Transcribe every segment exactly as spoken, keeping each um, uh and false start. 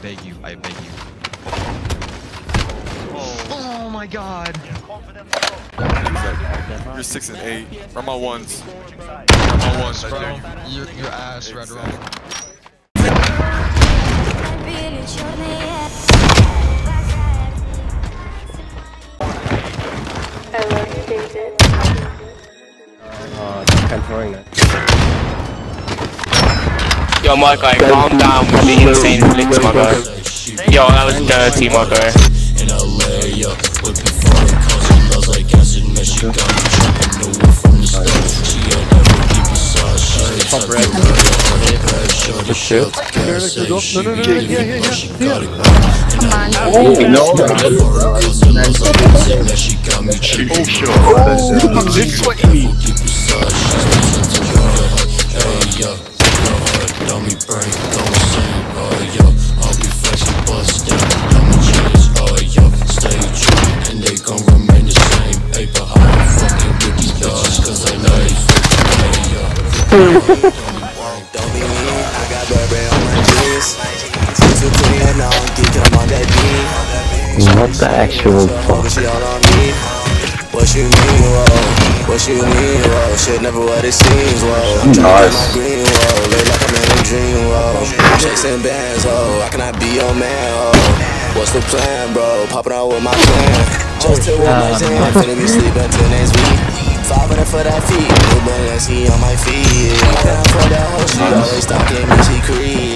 beg you, I beg you. Oh my god. Exactly. You're six and eight. Run my ones. Run my ones, bro. Your, your ass, Red Rum. Oh, just controlling that. Yo, my guy, calm down with the insane flicks, my guy. Yo, that was dirty, my guy. In L A, yo, looking for a cousin, loves like acid, man, she got me tripping, knew it from the start. She ain't never keep a side, she ain't top red. The shit. No, no, no, no, yeah, yeah, yeah, yeah. Oh, no. She got me tripping. Oh, sure. Oh, this sweating me. Dummy brain, don't sing, oh yo, I'll be flexing, bust down, dummy chains, oh yo, stay true, and they gon' remain the same, hey, but I ain't fucking with these bitches, cause I know they fucking, hey, yo. Don't be me, I got Burberry on my jeans, two two three and now I'm geeking on that beat. What the actual fuck? What you mean, whoa? What you mean, whoa? Shit never what it seems, whoa. I'm trying to get my green, whoa. Look like I'm in a dream, whoa. Chasing bands, whoa. I cannot be your man, whoa. What's the plan, bro? Popping out with my plan. Just to one night stand, finna be sleeping till next week. Five hundred for that feet, new money I see on my feet. Down for that whole shit, always stalking me, she creep.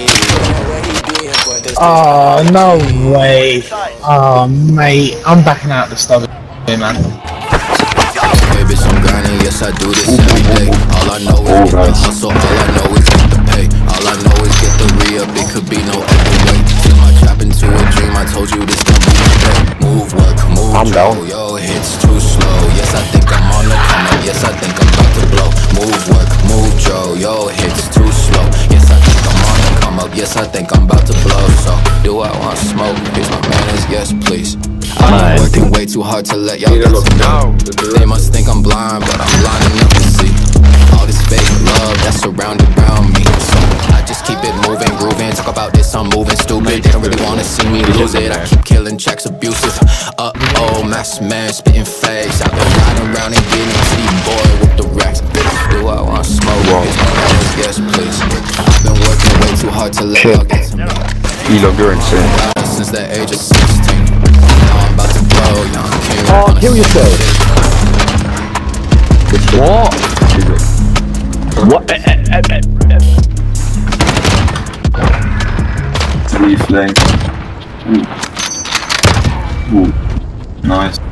Oh, no way. Oh, mate. I'm backing out the stub here, man. Baby, I'm grinding, yes I do this every day. All I know is get the hustle, all I know is get the pay. All I know is get the re-up, it could be no other way. Turn my trap into a dream, I told you this gon' be my day. Move, work, move, I'm down. Yo, hits too slow. Yes, I think I'm on the come up, yes, I think I'm about to blow. Move, work, move, Joe. Yo, hits too slow. Yes, I think I'm on the come up, yes, I think I'm about to blow. So, do I want smoke? Here's my manners, yes, please. I'm working way too hard to let y'all get to know. They must think I'm blind, but I'm blind enough to see all this fake love that's surrounded around me. So I just keep it moving, grooving. Talk about this, I'm moving stupid. They don't really wanna see me lose it. I keep killing checks, abusive. Uh oh, mass man, spitting fakes. I've been riding around and getting to the boy with the racks. Do I want smoke? Yes, please. I've been working way too hard to let y'all get to me. You're insane. Since the age of sixteen. I'm about to blow, young king. Oh, kill yourself. What? What? Leaf lane. Ooh. Ooh. Nice.